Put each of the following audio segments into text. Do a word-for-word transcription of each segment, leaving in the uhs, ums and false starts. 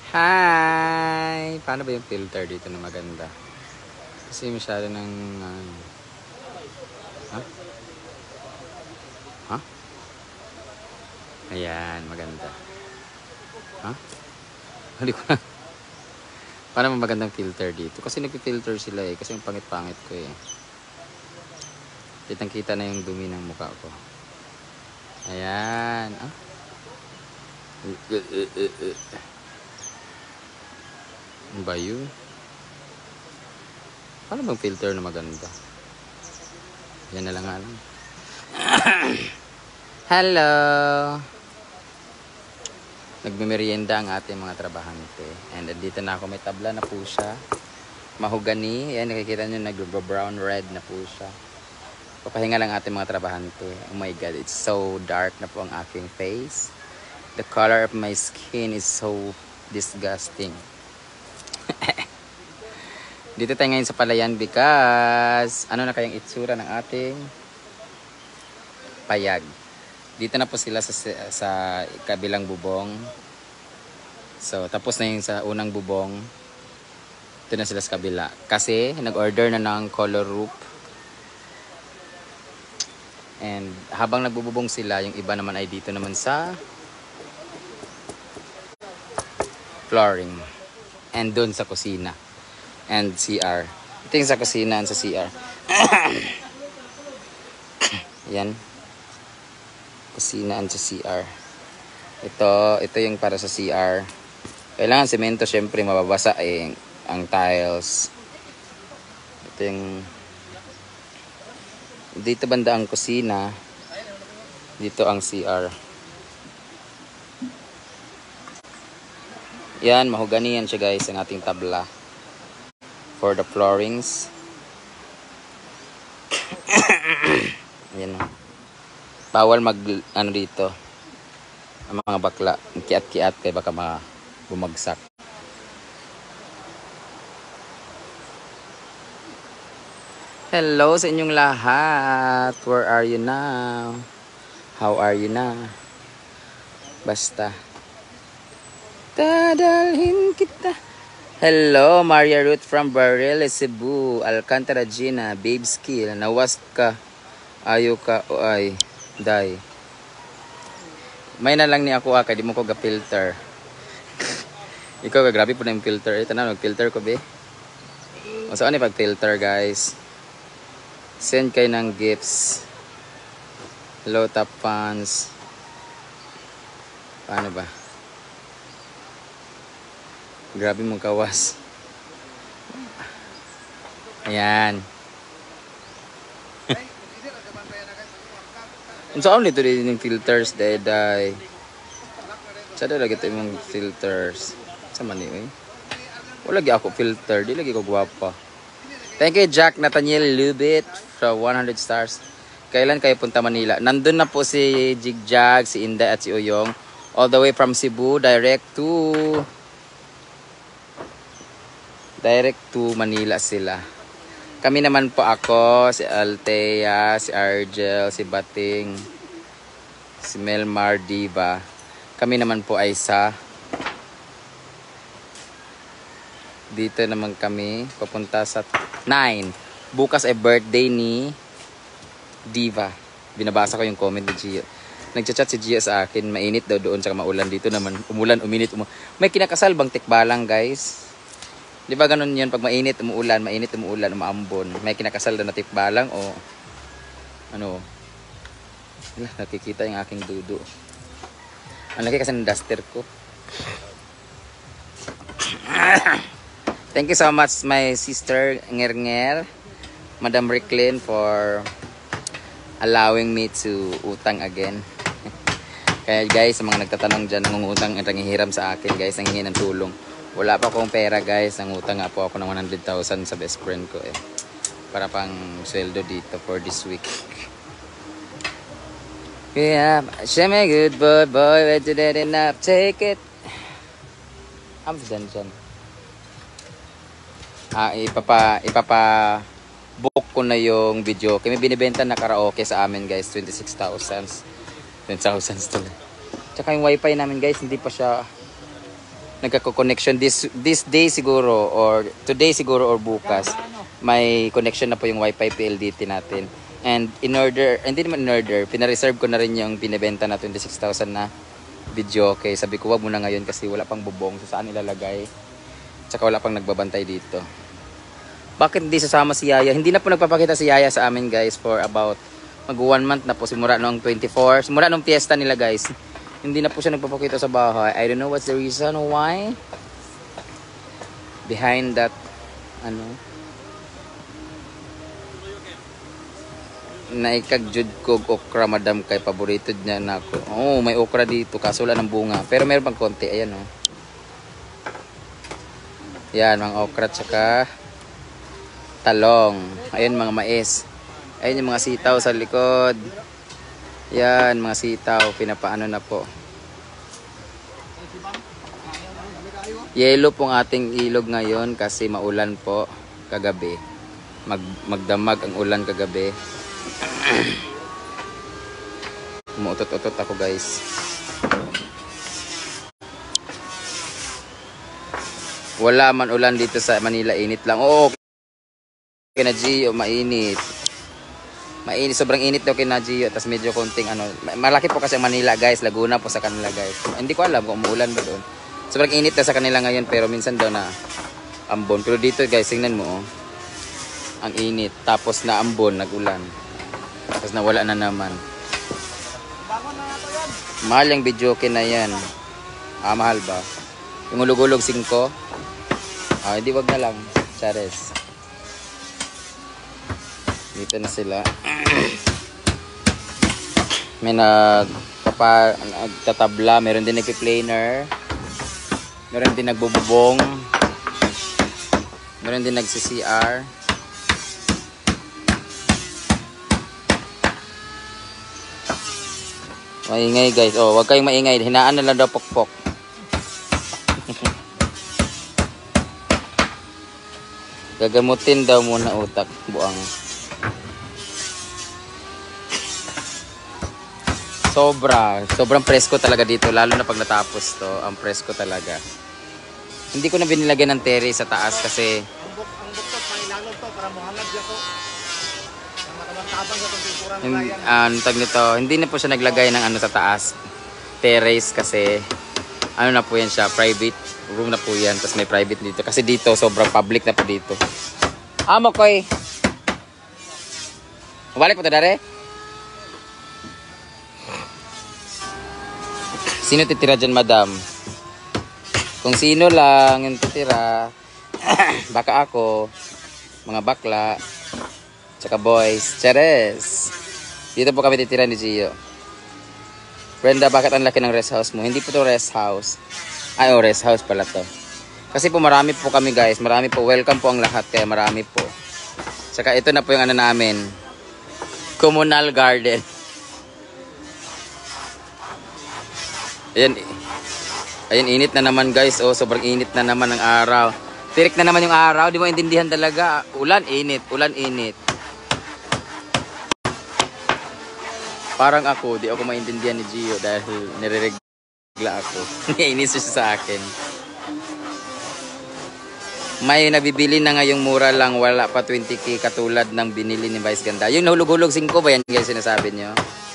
Hi! Paano ba yung filter dito na maganda? Kasi masyado ng... Uh, ha? Ha? Ayan, maganda. Ha? Hindi ko na... Paano ba magandang filter dito? Kasi nag-filter sila eh. Kasi yung pangit-pangit ko eh. Kitang-kita na yung dumi ng mukha ko. Ayan. Ah? Uh, uh, uh, uh, uh. Ano ba yun? Paano bang filter na maganda? Yan na lang alam. Hello! Nagmimerienda ang ating mga trabahante. And dito na ako, may tabla na po siya. Mahogani. Yan, nakikita nyo, nag-brown red na po siya. Papahinga lang ating mga trabahante. Oh my God, it's so dark na po ang aking face. The color of my skin is so disgusting. Dito tayo ngayon sa palayan because ano na kayang itsura ng ating payag. Dito na po sila sa, sa kabilang bubong. So, tapos na yung sa unang bubong. Dito na sila sa kabila. Kasi, nag-order na ng color roof. And, habang nagbububong sila, yung iba naman ay dito naman sa flooring. And doon sa kusina. And C R. Ito yung sa kusina and sa C R. Yan. Kusina and sa C R. Ito, ito yung para sa C R. Kailangan semento, syempre mababasa eh, ang tiles. Ito yung dito banda ang kusina. Dito ang C R. Yan, mahogani yan siya guys, ang ating tabla. For the floorings. Yan o. Bawal mag, ano dito, ang mga bakla, kiat-kiat kaya baka mga bumagsak. Hello sa inyong lahat. Where are you now? How are you now? Basta. Dadalhin kita. Hello, Maria Ruth from Barreles, Cebu. Alcantara Gina, Babe Skill. Nawas ka. Ayaw ka. O ay. Day. May na lang ni ako ah, kaya di mo ko ga-filter. Ikaw ka, grabe po na yung filter. Ito na, mag-filter ko be. O saan yung pag-filter guys? Send kayo ng gifts. Hello top fans. Paano ba? Grabe mong kawas. Ayan. Saan nito din yung filters day day. Sada lagi ito yung filters. Sa mani eh. Wala lagi ako filter, di lagi ko gwapa. Thank you Jack Nathaniel Lubit for one hundred stars. Kailan kayo punta Manila? Nandun na po si Jigjag, si Inday at si Uyong. All the way from Cebu direct to direct to Manila sila. Kami naman po ako, si Althea, si Argel, si Bating, si Melmar Diva. Kami naman po ay sa dito naman kami papunta sa nine. Bukas ay birthday ni Diva. Binabasa ko yung comment ni Gia. Nagchat-chat si Gia sa akin, mainit daw doon, saka maulan dito naman. Umulan, uminit, umulan. May kinakasal bang tikbalang guys? Di ba ganun yun? Pag mainit, umuulan, mainit, umuulan, umaambon. May kinakasal na natipbalang o ano? Wala, nakikita yung aking dudo. Ang laki kasi ng duster ko. Thank you so much my sister Nger-Nger, Madam Ricklin for allowing me to utang again. Kaya guys, sa mga nagtatanong dyan, nangungutang at nangihiram sa akin guys, nanghingi ng tulong. Wala pa akong pera guys, nangutang nga po ako ng one hundred thousand sa best friend ko eh. Para pang sweldo dito for this week. Yeah, show me good boy, boy, but you did enough, take it. I'm done dyan. Ah, ipapa, ipapa book ko na yung video. Kami binibenta na karaoke sa amin guys, twenty-six thousand. ten thousand to. Tsaka yung wifi namin guys, hindi pa siya nagkako-connection this this day siguro or today siguro or bukas. May connection na po yung Wi-Fi P L D T natin. And in order, hindi naman in order, pina-reserve ko na rin yung binebenta na twenty-six thousand na video. Okay, sabi ko wag muna ngayon kasi wala pang bubong. So saan ilalagay? Tsaka wala pang nagbabantay dito. Bakit hindi sasama si Yaya? Hindi na po nagpapakita si Yaya sa amin guys for about mag one month na po. Simula noong twenty-four. Simula noong fiesta nila guys. Hindi na po siya nagpapakita sa bahay. I don't know what's the reason why. Behind that, ano, naikagjud ko okra madam kay paborito niya na ako. Oh, may okra dito kaso wala ng bunga. Pero meron pang konti. Ayan oh. Yan, mga okra tsaka talong. Ayan mga mais. Ayan yung mga sitaw sa likod. Yan, mga sitaw. Pinapaano na po. Yellow pong ating ilog ngayon kasi maulan po kagabi. Mag, magdamag ang ulan kagabi. Umuutot-utot ako guys. Wala man ulan dito sa Manila, init lang. Oo, okay na Gio, mainit. Mainit, sobrang init daw kina Gio. Tapos medyo konting ano, malaki po kasi ang Manila guys, Laguna po sa kanila guys. Hindi ko alam kung umuulan ba doon. Sobrang init na sa kanila ngayon pero minsan daw na ambon. Pero dito guys, tingnan mo oh. Ang init, tapos na ambon, nagulan. Tapos nawala na naman. Mahal yung video na yan. Ah, mahal ba? Yung ulog-ulog singko. Ah, hindi wag na lang. Chares. Dito na sila. May nagpapa, nagtatabla. Meron din nagpi-planer. Meron din nagbububong. Meron din nagsi-C R. Maingay guys. Oh, wag kayong maingay. Hinaan na lang daw pokpok. Gagamutin daw muna utak. Buang. Sobra. Sobrang presko talaga dito. Lalo na pag natapos to. Ang presko talaga. Hindi ko na binilagyan ng terrace sa taas kasi Ang buk ang buktot mailalog to para muhangad siya ko. Ang matabantabang sa tungkulpuran Hin- na yan. ah, ano tag nito, hindi na po siya naglagay ng ano sa taas. Terrace kasi ano na po yan siya, private room na po yan. Tapos may private dito. Kasi dito, sobrang public na po dito. Amo koy. Balik po to dare. Sino titira dyan, madam? Kung sino lang yung titira, baka ako, mga bakla, tsaka boys, chares. Dito po kami titira ni Gio. Brenda, bakit ang laki ng rest house mo? Hindi po to rest house. Ay, oh, rest house pala to. Kasi po marami po kami guys. Marami po. Welcome po ang lahat. Kaya marami po. Tsaka ito na po yung ano namin. Communal garden. Ayan. Ayan, init na naman guys. Oh, sobrang init na naman ang araw. Tirik na naman yung araw. Di mo intindihan talaga. Ulan, init. Ulan, init. Parang ako, di ako maintindihan ni Gio dahil nireregla ako. Inis siya sa akin. May nabibili na ngayong mura lang, wala pa twenty K katulad ng binili ni Vice Ganda. Yung nahulog-hulog singko ba yan guys sinasabi nyo?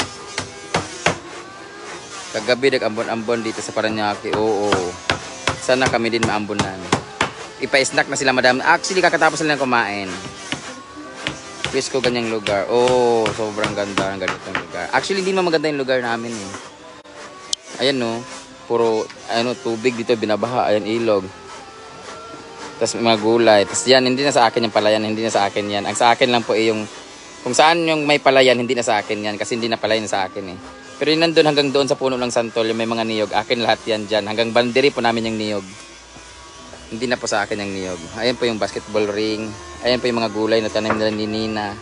Kagabi nag-ambon-ambon dito sa Paranaque. Oo. Sana kami din maambonan. Ipa-snack na sila madam. Actually kakatapos nila kumain. Wish ko ganyang lugar. Oh, sobrang ganda ng ganitong lugar. Actually, hindi mo maganda yung lugar namin eh. Ayan no. Puro ano, tubig dito, binabaha. Ayan, ilog. Tapos mga gulay. Tapos yan, hindi na sa akin yung palayan. Hindi na sa akin yan. Ang sa akin lang po eh yung... Kung saan yung may palayan, hindi na sa akin yan. Kasi hindi na palayan sa akin eh. Pero yun nandun hanggang doon sa puno ng santol, yung may mga niyog. Akin lahat yan dyan. Hanggang banderi po namin yung niyog. Hindi na po sa akin yung niyog. Ayan po yung basketball ring. Ayan po yung mga gulay na tanim nila ni Nina.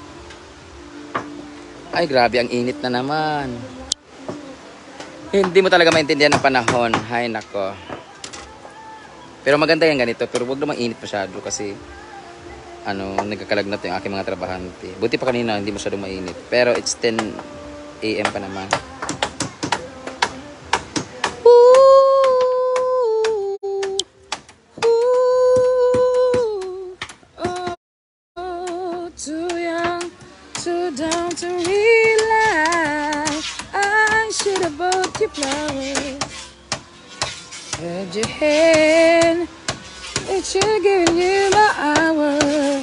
Ay, grabe, ang init na naman. Hindi mo talaga maintindihan ang panahon. Hay, nako. Pero maganda yan ganito. Pero huwag namang init masyado kasi ano, nagkakalagnat yung aking mga trabahante. Buti pa kanina, hindi masyadong mainit. Pero it's ten A M pa naman. Woo! Hold your hand, it's you giving you my hour.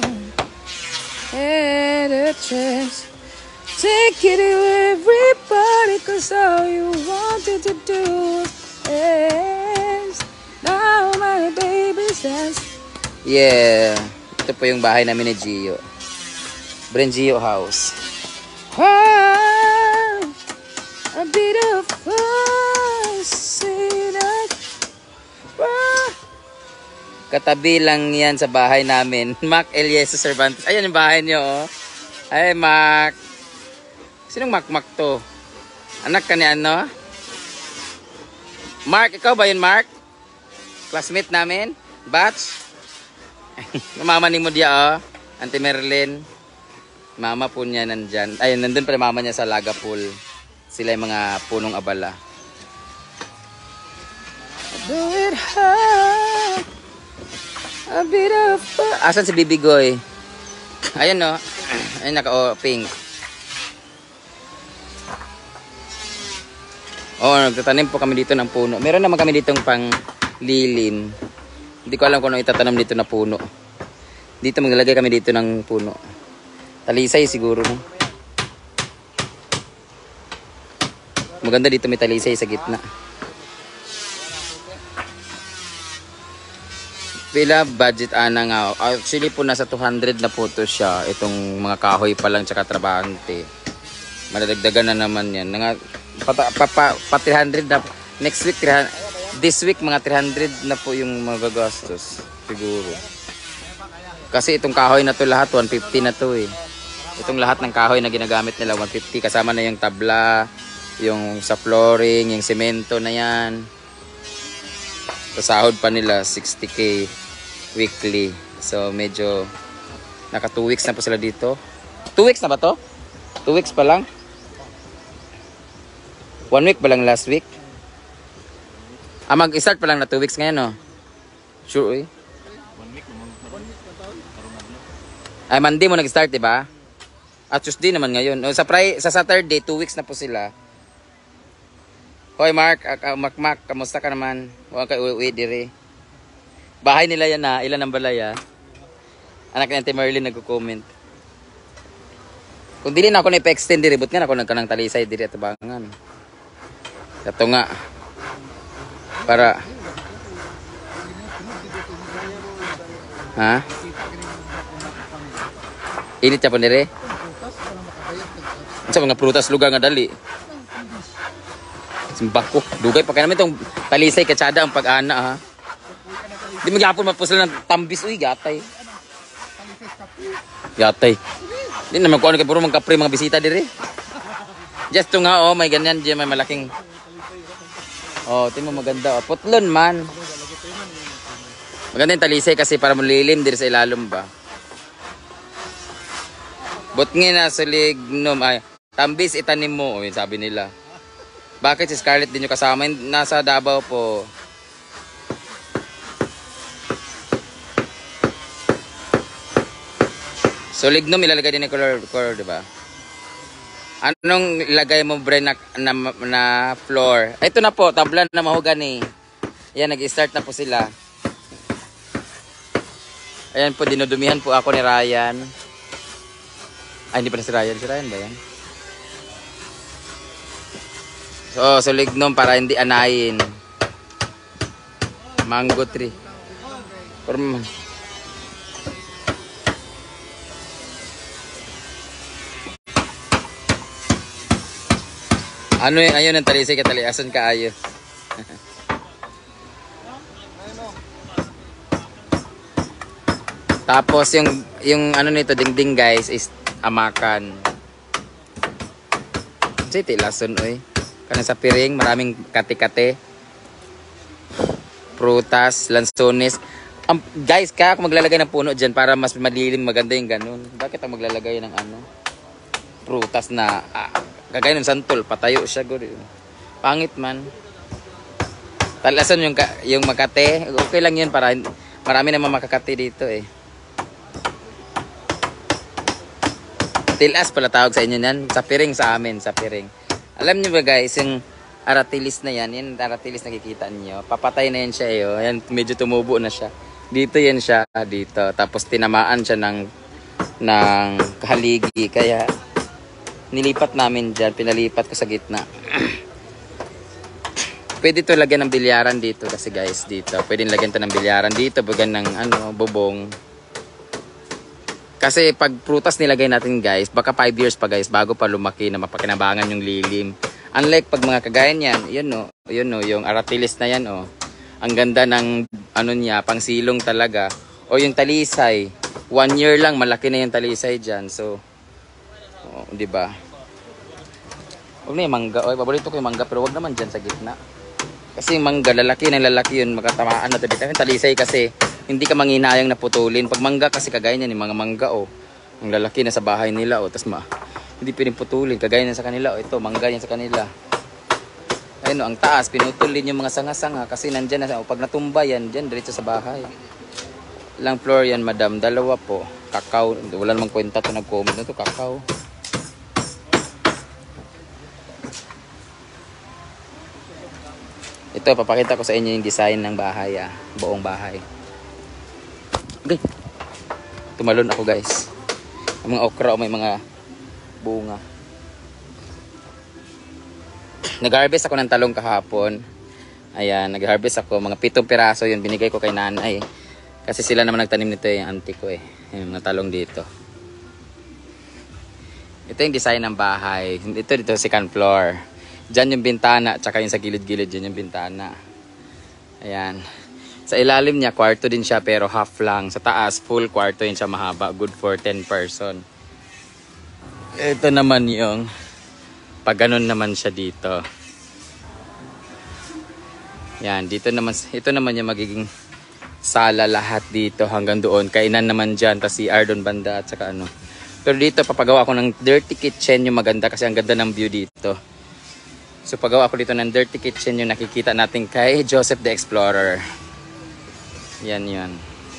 Had a chance, take it to everybody, cause all you wanted to do was dance. Now my baby's dance. Yeah, ito po yung bahay namin ni Gio. Brengio House. Ah, a bit of fun, say that. Ah. Katabi lang yan sa bahay namin. Mac Eliezer Cervantes. Ayan yung bahay niyo, oh. Ay, Mac. Sinong Mac Mac to? Anak ka ni ano? Mark, ikaw ba yun, Mark? Classmate namin? Batch? Mama ni mo dia, oh. Auntie Merlin. Mama po niya nandyan. Ayun, nandun pala mama niya sa Laga Pool. Sila yung mga punong abala. Do it hard. A bit of fun. Asan si Bibigoy? Ayan, no. Ayun, naka, oh, pink. Oh, nagtatanim po kami dito ng puno. Meron naman kami ditong pang lilim. Hindi ko alam kung ano itatanim dito na puno. Dito maglalagay kami dito ng puno. Talisay siguro, no? Maganda dito may talisay sa gitna. Pila budget ana nga. Actually po nasa two hundred na po to siya. Itong mga kahoy pa lang tsaka trabahante. Madadagdagan na naman yan. Nga, pa, pa, pa, pa three hundred na. Next week, three hundred, this week mga three hundred na po yung magagastos. Siguro. Kasi itong kahoy na to lahat, one fifty na to eh. Itong lahat ng kahoy na ginagamit nila, one fifty. Kasama na yung tabla, yung sa flooring, yung semento na yan. Sasahod pa nila sixty K weekly. So medyo naka two weeks na po sila dito. two weeks na ba to? two weeks pa lang? one week pa lang last week? Ah, mag-start pa lang na two weeks ngayon, no? Sure, eh? One week naman. Ay, Monday mo nag-start, diba? At Tuesday naman ngayon. O, sa, Friday, sa Saturday, two weeks na po sila. Hoy, Mark, uh, Mark, Mark, kamusta ka naman? Huwag ka uwi-uwi, dire. Bahay nila yan, ha? Ilan ang balaya? Anak ni Auntie Merlin nagko-comment. Kung dili na ako na ipa-extend, dire, but nga ako nagkanang talisay, dire, at tabangan. Ito nga. Para. Ha? Init siya po, dire? Sa mga prutas lugar nga dali. Simbako. Dugay pa kaya namin itong talisay katsada ang pag-ana, ha. Di magyapon mapusal ng tambis. Uy, gatay. Gatay. Di naman kung ano kayo puro mga kapre, mga bisita dire. Just to nga, oh, may ganyan dyan, may malaking. Oh, tingnan mo maganda. Oh. Putlon man. Maganda yung talisay kasi para mulilim dire sa ilalom ba. But nga na sulignom ay tambis itanim mo, oh, sabi nila. Bakit si Scarlett din yung kasama? Nasa Davao po. So lignum ilalagay din ng color, color, di ba? Anong ilagay mo, Bre, na, na, na floor? Ito na po, tablan na mahogani. Ayan, nag-start na po sila. Ayan po, dinudumihan po ako ni Ryan. Ay, hindi pa na si Ryan. Si Ryan ba yan? So, so lignum para hindi anayin. Mango tree. Or, ano yung ayun ang talisay kataliasan ka ayo. Tapos yung yung ano nito dingding guys is amakan. Say tilason oy. Kana sa piring maraming kate-kate. Prutas, lansones. Um, guys, kaya ako maglalagay ng puno diyan para mas madilim maganda yung ganun. Bakit ako maglalagay ng ano? Prutas na ah, kagaya ng santol, patayo siya guri. Pangit man. Talasan yung yung Makate, okay lang 'yun para marami naman makakate dito eh. Tilas pala tawag sa inyo niyan, sa piring sa amin, sa piring. Alam niyo ba guys, yung aratilis na yan. Yan, aratilis nakikita niyo. Papatay na yan siya eh. Oh. Yan, medyo tumubo na siya. Dito yan siya, dito. Tapos tinamaan siya ng, ng kahaligi. Kaya, nilipat namin dyan. Pinalipat ko sa gitna. Pwede to lagyan ng bilyaran dito kasi guys, dito. Pwede lagyan to ng bilyaran dito, bagan ng ano, bubong. Kasi pag prutas nilagay natin guys, baka five years pa guys, bago pa lumaki na mapakinabangan yung lilim. Unlike pag mga kagaya niyan, yun no, yun no, yung aratilis na yan oh. Ang ganda ng ano niya, pang silong talaga. O yung talisay, one year lang, malaki na yung talisay dyan. So, oh, di ba? Huwag na yung mangga. Oy, paborito ko yung mangga, pero wag naman dyan sa gitna. Kasi yung mangga, lalaki ng lalaki yun, makatamaan na dito. Yung talisay kasi, hindi ka manginayang na putulin. Pag mangga kasi kagaya niyan, yung mga mangga oh. Ang lalaki na sa bahay nila oh. Tapos ma, hindi pwedeng putulin. Kagaya na sa kanila oh. Ito, mangga yan sa kanila. Ayun oh, ang taas, pinutulin yung mga sanga-sanga. Kasi nandyan na, oh, pag natumba yan, dyan, diretso sa bahay. Ilang floor yan, madam? Dalawa po. Kakao. Wala namang kwenta to nag-comment na to, kakao. Ito, papakita ko sa inyo yung design ng bahay, ah. Buong bahay. Okay. Tumalon ako, guys. Ang mga okra o may mga bunga. Nag-harvest ako ng talong kahapon. Ayan, nag-harvest ako. Mga pitong piraso yun. Binigay ko kay nanay. Kasi sila naman nagtanim nito, yung auntie ko eh. Yung mga talong dito. Ito yung design ng bahay. Ito dito, second floor. Diyan yung bintana, tsaka yung sa gilid-gilid, dyan yung bintana. Ayan. Sa ilalim niya, kwarto din siya, pero half lang. Sa taas, full kwarto yun siya mahaba. Good for ten person. Ito naman yung, pag ganun naman siya dito. Yan, dito naman, ito naman yung magiging sala lahat dito hanggang doon. Kainan naman dyan, tas si Ardon banda at saka ano. Pero dito, papagawa ko ng dirty kitchen yung maganda kasi ang ganda ng view dito. So pagawa ko dito ng dirty kitchen yung nakikita natin kay Joseph the Explorer. Yan yan.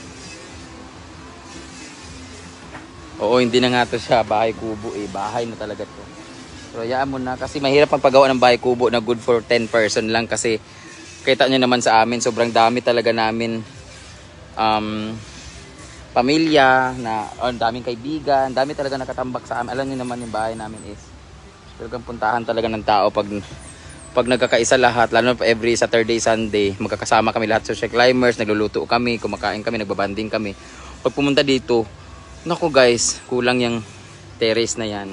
Oo, hindi na nga to siya bahay kubo eh. Bahay na talaga to. Pero hayaan mo na kasi mahirap ang paggawa ng bahay kubo na good for ten person lang kasi kita nyo naman sa amin sobrang dami talaga namin um, pamilya na oh, daming kaibigan, dami talaga nakatambak sa amin. Alam nyo naman yung bahay namin is talagang puntahan talaga ng tao pag pag nagkakaisa lahat, lalo na every Saturday, Sunday, magkakasama kami lahat social climbers, nagluluto kami, kumakain kami, nagbabanding kami. Pag pumunta dito, naku guys, kulang yung terrace na yan.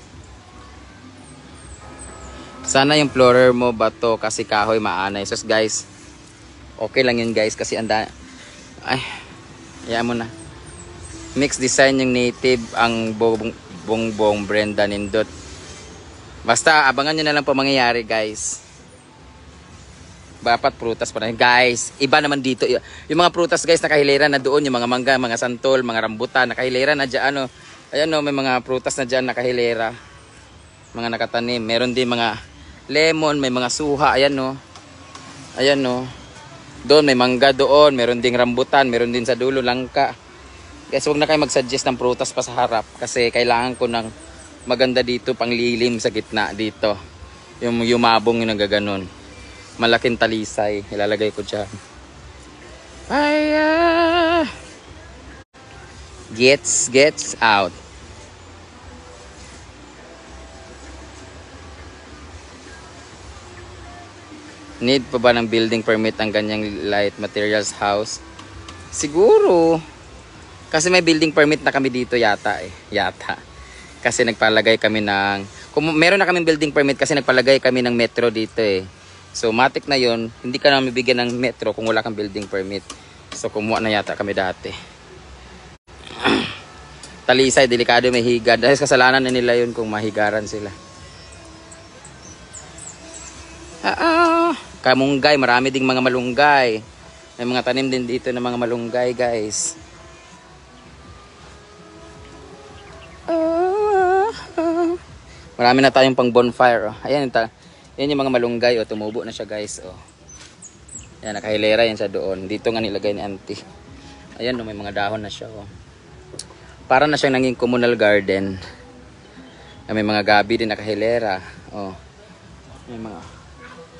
Sana yung floor mo bato kasi kahoy maanay. So guys, okay lang yun guys kasi anda ay, hayaan mo na. Mix design yung native ang bongbong bongbong Brenda Nindot. Basta abangan nyo na lang po mangyayari guys. Dapat prutas pa rin. Guys, iba naman dito. Yung mga prutas guys nakahilera na doon. Yung mga mangga, mga santol, mga rambutan. Nakahilera na dyan. Ano. Ayan o, may mga prutas na dyan nakahilera. Mga nakatanim. Meron din mga lemon, may mga suha. Ayan o. Ayan o. Doon may mangga doon. Meron ding rambutan. Meron din sa dulo langka. Guys, huwag na kayo mag-suggest ng prutas pa sa harap. Kasi kailangan ko ng maganda dito, panglilim sa gitna dito. Yung yumabong yung nagaganon. Malaking talisay. Ilalagay ko dyan. Ay, uh, gets, gets out. Need pa ba ng building permit ang ganyang light materials house? Siguro. Kasi may building permit na kami dito yata eh. Yata. Kasi nagpalagay kami ng, kung meron na kaming building permit kasi nagpalagay kami ng metro dito eh. So matik na yon, hindi ka namin bigyan ng metro kung wala kang building permit. So kumuha na yata kami dati. Talisay, delikado may higad. Dahil kasalanan na nila yun kung mahigaran sila. Ah, kamunggay, marami ding mga malunggay. May mga tanim din dito ng mga malunggay guys. Marami na tayong pang bonfire. Oh. Ayan, ta yan yung mga malunggay. Oh. Tumubo na siya guys. Oh. Ayan, nakahilera yan siya doon. Dito nga nilagay ni auntie. Ayan, oh, may mga dahon na siya. Oh. Para na siyang naging communal garden. May mga gabi din nakahilera. Oh. May mga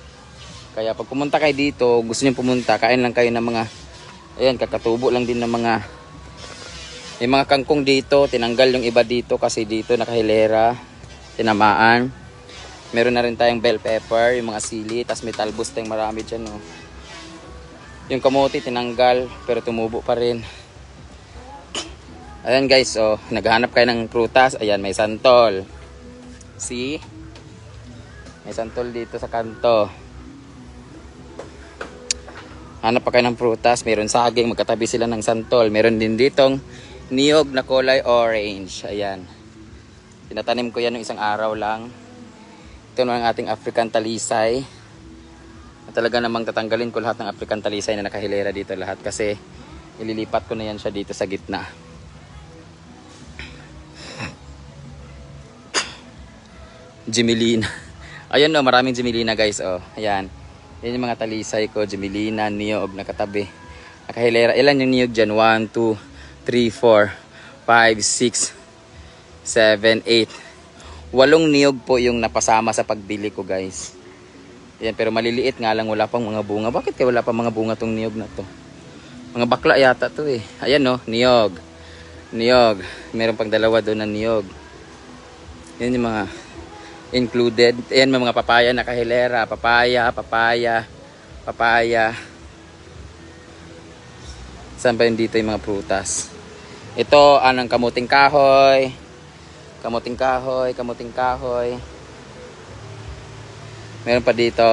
Kaya pag pumunta kayo dito, gusto niyo pumunta, kain lang kayo ng mga, ayan, kakatubo lang din ng mga, may mga kangkong dito, tinanggal yung iba dito kasi dito nakahilera, tinamaan. Meron na rin tayong bell pepper, yung mga sili, tas may talbos tayong marami dyan, oh. Yung kamote tinanggal, pero tumubo pa rin. Ayan guys, oh, naghahanap kayo ng prutas, ayan, may santol. See? May santol dito sa kanto. Hanap pa kayo ng prutas, meron saging, magkatabi sila ng santol. Meron din ditong niyog na kulay orange. Ayan. Tinatanim ko yan ng isang araw lang. Ito na ang ating African talisay. At talaga namang tatanggalin ko lahat ng African talisay na nakahilera dito lahat kasi ililipat ko na yan siya dito sa gitna. Jimelina. Ayun no, maraming Jimelina guys, oh. Ayan. Yan yung mga talisay ko, Jimelina, niyog, nakatabi. Nakahilera. Ilan yung niyog dyan? one, two, three, four, five, six, seven, eight. Walong niyog po yung napasama sa pagbili ko guys. Yan, pero maliliit nga lang, wala pang mga bunga. Bakit kaya wala pang mga bunga tong niyog na to? Mga bakla yata to eh. Ayan no, niyog. Niyog. Meron pang dalawa doon na niyog. Yan yung mga included. Ayan, may mga papaya nakahilera. Papaya, papaya, papaya. Saan pa yun dito yung mga prutas? Ito, anong kamuting kahoy. Kamuting kahoy, kamuting kahoy. Meron pa dito.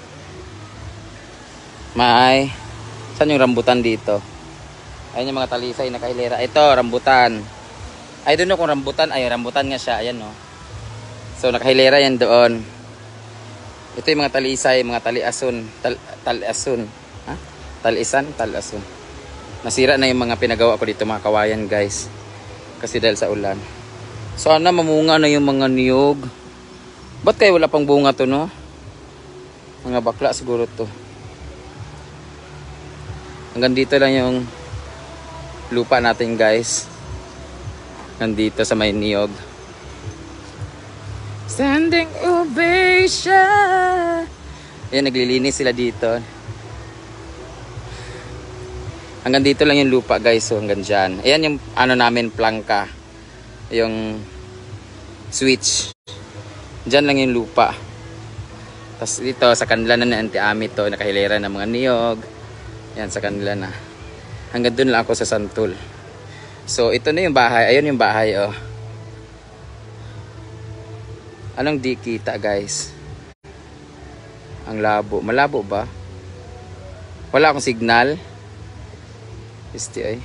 May, saan yung rambutan dito? Ayan yung mga talisay nakahilera. Ito, rambutan. I don't know kung rambutan. Ay, rambutan nga siya. Ayan no. So nakahilera yan doon. Ito yung mga talisay, mga taliasun, tal taliasun. Ha? Talisan, talasun. Nasira na yung mga pinagawa ko dito mga kawayan guys. Kasi dahil sa ulan. Sana mamunga na yung mga niyog. Ba't kayo wala pang bunga to no? Mga bakla siguro to. Hanggang dito lang yung lupa natin guys. Nandito sa may niyog. Standing ovation. Ayan, naglilinis sila dito. Hanggang dito lang yung lupa guys. So hanggang dyan. Ayan yung ano namin, plangka. Yung switch. Dyan lang yung lupa. Tapos dito sa kanila na na anti-ami to. Nakahilera ng mga niyog. Ayan sa kanila na. Hanggang dun lang ako sa santol. So ito na yung bahay. Ayun yung bahay oh. Anong di kita guys? Ang labo. Malabo ba? Wala akong signal. Este ay.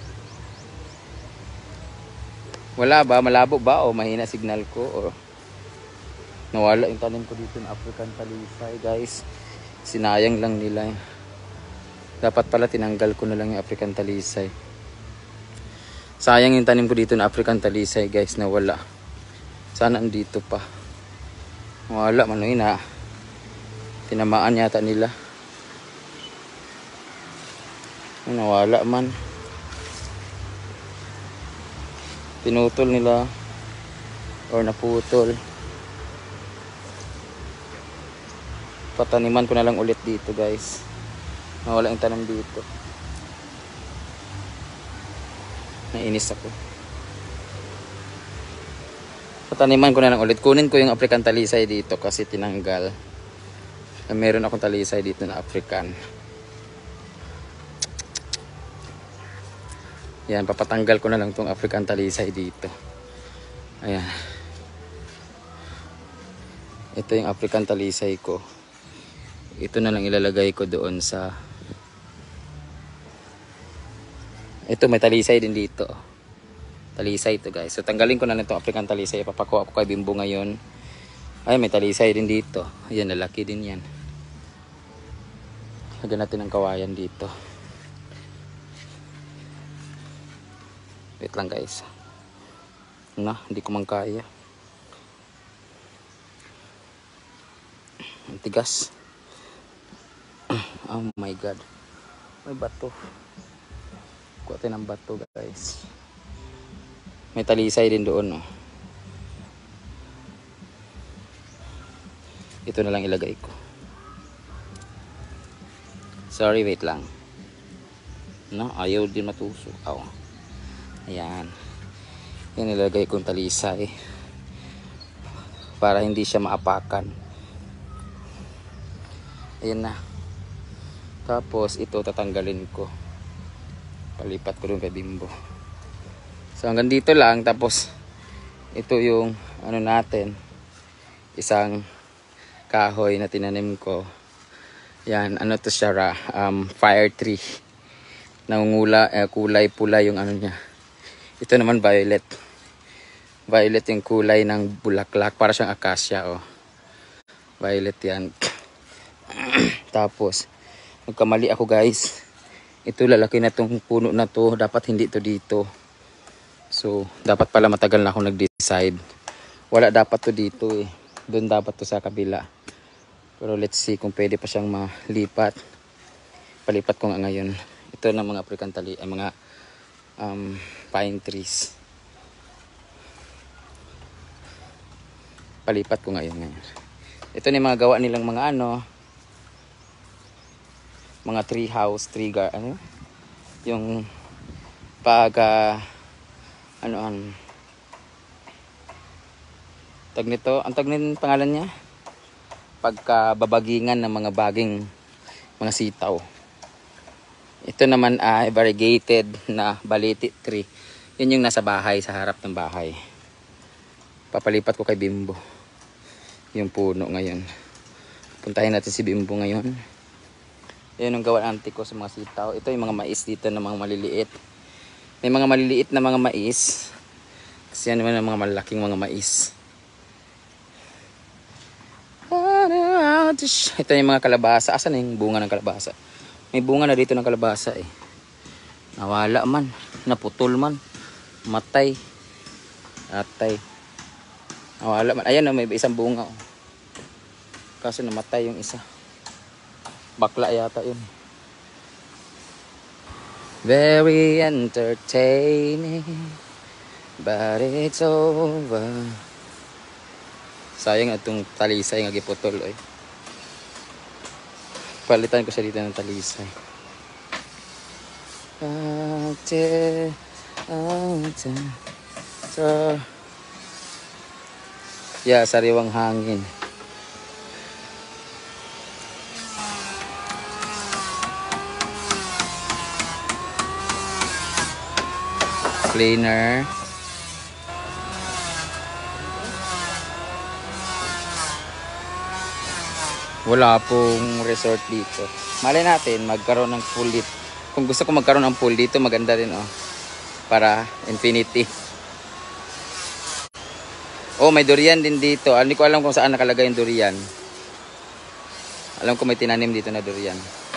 Wala ba? Malabo ba? O mahina signal ko? O nawala yung tanim ko dito ng African talisay guys. Sinayang lang nila. Dapat pala tinanggal ko na lang yung African talisay. Sayang yung tanim ko dito ng African talisay guys. Nawala. Sana andito pa. Wala man yun ha. Tinamaan yata nila. Nawala man. Pinutol nila. Or naputol. Pataniman ko na lang ulit dito guys. Nawala yung tanim dito. Nainis ako. Pataniman ko na lang ulit. Kunin ko yung African talisay dito kasi tinanggal. Meron akong talisay dito na African. Yan, papatanggal ko na lang tong African talisay dito. Ayan. Ito yung African talisay ko. Ito na lang ilalagay ko doon sa... Ito, may talisay din dito. Talisay ito guys. So tanggalin ko na lang itong African talisay. Papakuha ko kay Bimbo ngayon. Ay, may talisay din dito. Ayan, lalaki din yan. Lagyan natin ng kawayan dito. Wait lang guys. Na, hindi ko man kaya. Ang tigas. Oh my god. May bato. Kuha tayo ng bato guys. May talisay din doon, no. Ito na lang ilagay ko. Sorry, wait lang. No, ayaw din matusok. Oh. Ayan. Yan nilagay kong talisay. Para hindi siya maapakan. Ayan na. Tapos ito tatanggalin ko. Palipat ko dun kay Bimbo. So hanggang dito lang. Tapos ito yung ano natin. Isang kahoy na tinanim ko. Yan. Ano to siya? Um, fire tree. Nangungula. Eh, kulay pula yung ano niya. Ito naman violet. Violet yung kulay ng bulaklak. Para siyang acacia. Oh. Violet yan. Tapos nagkamali ako guys. Ito lalaki na tong puno na to. Dapat hindi to dito. So dapat pala matagal na ako nag-decide. Wala dapat to dito eh. Doon dapat to sa kabila. Pero let's see kung pwede pa siyang malipat. Palipat ko nga ngayon. Ito ng mga African tali, ay mga um, pine trees. Palipat ko ngayon ngayon. Ito na yung mga gawa nilang mga ano, mga tree house, tree gar, ano? Yung pag uh, ano an tag nito, ang tag nito pangalan niya? Pagkababagingan ng mga baging mga sitaw. Ito naman ay uh, variegated na baliti tree. Yun yung nasa bahay, sa harap ng bahay. Papalipat ko kay Bimbo yung puno ngayon. Puntahin natin si Bimbo ngayon. Yan ang gawa auntie ko sa mga sitaw. Ito yung mga mais dito na mga maliliit. May mga maliliit na mga mais. Kasi yan naman ang mga malaking mga mais. Ito yung mga kalabasa. Asan na yung bunga ng kalabasa? May bunga na dito ng kalabasa eh. Nawala man. Naputol man. Matay. Atay. Nawala man. Ayan, may isang bunga. Kaso namatay yung isa. Bakla yata yun. Very entertaining, but it's over. Sayang itong talisay nga giputol eh. Palitan ko siya dito ng talisay. Ate, ate, so, yeah, sariwang hangin. Cleaner. Wala pong resort dito. Malay natin magkaroon ng pool dito. Kung gusto ko magkaroon ng pool dito, maganda din oh. Para infinity. Oh, may durian din dito. Hindi ko alam kung saan nakalagay yung durian. Alam ko may tinanim dito na durian.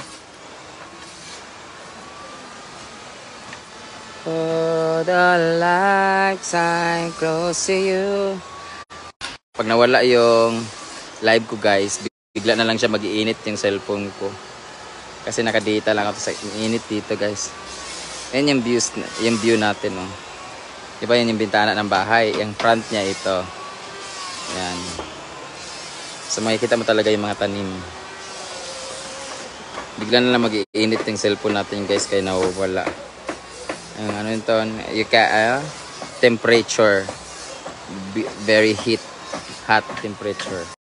Oh, the lights I close to you. Pag nawala yung live ko guys, bigla na lang siya mag-iinit yung cellphone ko. Kasi naka-data lang ako sa init dito guys. Yan yung views, yung view natin oh. Diba yan yung bintana ng bahay, yung front niya ito. Yan. So makikita mo talaga yung mga tanim. Bigla na lang mag-iinit yung cellphone natin guys, kaya nawawala. Ang ano ito, you can, uh, temperature, very heat, hot temperature.